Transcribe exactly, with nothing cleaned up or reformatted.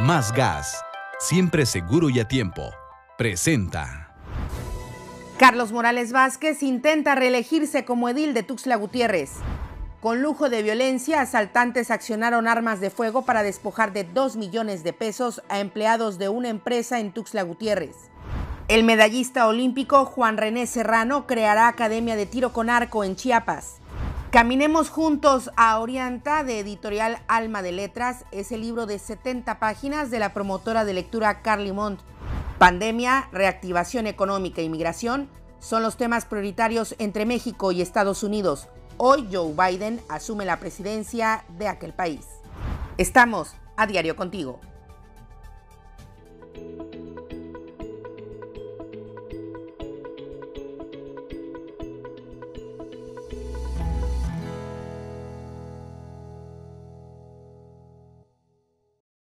Más Gas, siempre seguro y a tiempo. Presenta. Carlos Morales Vázquez intenta reelegirse como edil de Tuxtla Gutiérrez. Con lujo de violencia, asaltantes accionaron armas de fuego para despojar de dos millones de pesos a empleados de una empresa en Tuxtla Gutiérrez. El medallista olímpico Juan René Serrano creará Academia de Tiro con Arco en Chiapas. Caminemos juntos a Orianta, de editorial Alma de Letras, es el libro de setenta páginas de la promotora de lectura Carly Mont. Pandemia, reactivación económica y migración son los temas prioritarios entre México y Estados Unidos. Hoy Joe Biden asume la presidencia de aquel país. Estamos a diario contigo.